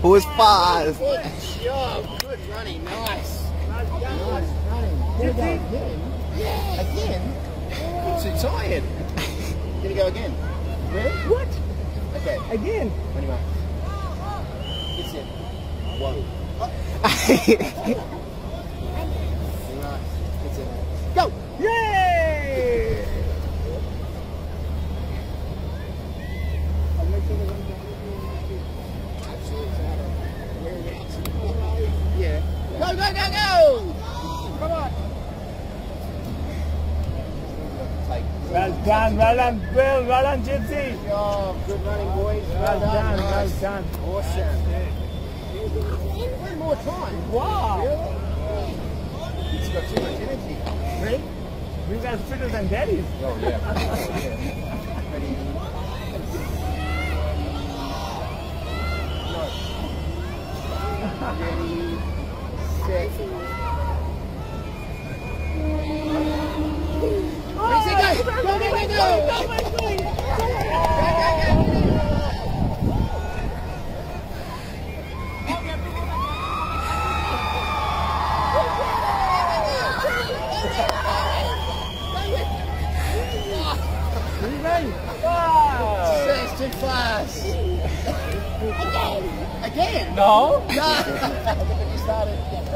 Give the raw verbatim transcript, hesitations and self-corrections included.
was fast. Good job. Good running. Nice. Nice running. Gonna go again? Yeah. Again? I'm too tired. Gonna go again. Really? What? Okay. Again? What do you want? It's it. One. Nice. It's it. Go! Yay! Yeah. Go, go, go, go! Come on. Well done, well done, Bill, well done, Gypsy. Good job. Good running, boys. Well, Well done, well Nice. done. Awesome. One more time. Wow. He's got too much energy. Ready? We've got fitter than daddies. Oh, yeah. Ready? Ready, set. Easy, go! Go, go, go, go! Go, go, go! Wow. It's too fast. Again? Again? No. No. You started.